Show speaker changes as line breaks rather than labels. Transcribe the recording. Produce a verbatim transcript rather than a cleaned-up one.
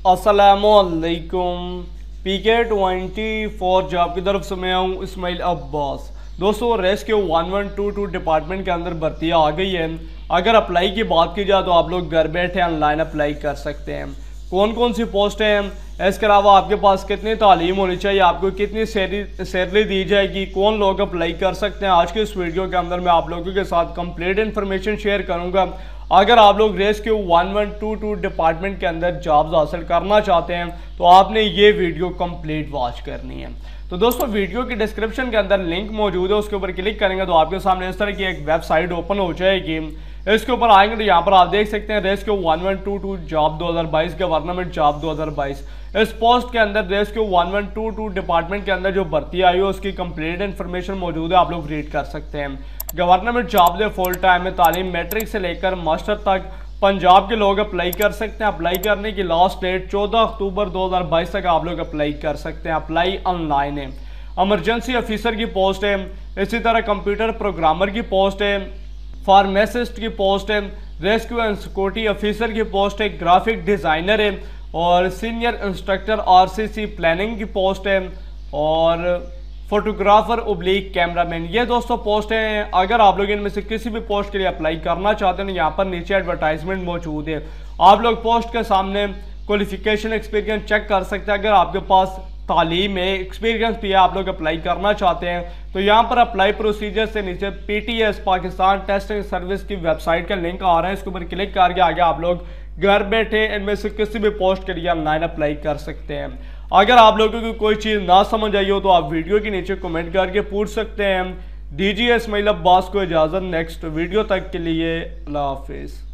अस्सलामुअलैकुम। पी के twenty four job की तरफ से मैं हूँ इस्माइल अब्बास। दोस्तों, rescue one one two two department के अंदर भर्तियाँ आ गई है। अगर अप्लाई की बात की जाए तो आप लोग घर बैठे ऑनलाइन अप्लाई कर सकते हैं। कौन कौन सी पोस्टें हैं, इसके अलावा आपके पास कितनी तालीम होनी चाहिए, आपको कितनी सैलरी सैलरी दी जाएगी, कौन लोग अप्लाई कर सकते हैं, आज के इस वीडियो के अंदर मैं आप लोगों के साथ कंप्लीट इन्फॉर्मेशन शेयर करूंगा। अगर आप लोग rescue one one two two department के अंदर जॉब्स हासिल करना चाहते हैं तो आपने ये वीडियो कंप्लीट वॉच करनी है। तो दोस्तों, वीडियो की डिस्क्रिप्शन के अंदर लिंक मौजूद है, उसके ऊपर क्लिक करेंगे तो आपके सामने इस तरह की एक वेबसाइट ओपन हो जाएगी। इसके ऊपर आएंगे तो यहाँ पर आप देख सकते हैं rescue one one two two job दो हज़ार बाईस गवर्नमेंट जॉब दो हज़ार बाईस। इस पोस्ट के अंदर rescue one one two two department के अंदर जो भर्ती आई है उसकी कंप्लीट इन्फॉर्मेशन मौजूद है, आप लोग रीड कर सकते हैं। गवर्नमेंट जॉब है, फुल टाइम में तालीम मैट्रिक से लेकर मास्टर तक पंजाब के लोग अप्लाई कर सकते हैं। अप्लाई करने की लास्ट डेट चौदह अक्टूबर दो हज़ार बाईस तक आप लोग अप्लाई कर सकते हैं। अप्लाई ऑनलाइन है। इमरजेंसी ऑफिसर की पोस्ट है, इसी तरह कंप्यूटर प्रोग्रामर की पोस्ट है, फार्मासिस्ट की पोस्ट है, रेस्क्यू एंड सिक्योरिटी ऑफिसर की पोस्ट है, ग्राफिक डिज़ाइनर है और सीनियर इंस्ट्रक्टर आरसीसी प्लानिंग की पोस्ट है और फोटोग्राफर ओब्लिक कैमरामैन। ये दोस्तों पोस्ट हैं। अगर आप लोग इनमें से किसी भी पोस्ट के लिए अप्लाई करना चाहते हैं तो यहाँ पर नीचे एडवर्टाइजमेंट मौजूद है। आप लोग पोस्ट के सामने क्वालिफिकेशन एक्सपीरियंस चेक कर सकते हैं। अगर आपके पास तालीम है, एक्सपीरियंस भी है, आप लोग अप्लाई करना चाहते हैं तो यहाँ पर अप्लाई प्रोसीजर से नीचे पीटीएस पाकिस्तान टेस्टिंग सर्विस की वेबसाइट का लिंक आ रहा है, इसके ऊपर क्लिक करके आगे आप लोग घर बैठे इनमें से किसी भी पोस्ट के लिए ऑनलाइन अप्लाई कर सकते हैं। अगर आप लोगों को कोई चीज़ ना समझ आई हो तो आप वीडियो के नीचे कमेंट करके पूछ सकते हैं। दीजिए इस्माइल अब्बास को इजाज़त। नेक्स्ट वीडियो तक के लिए अल्लाह हाफिज़।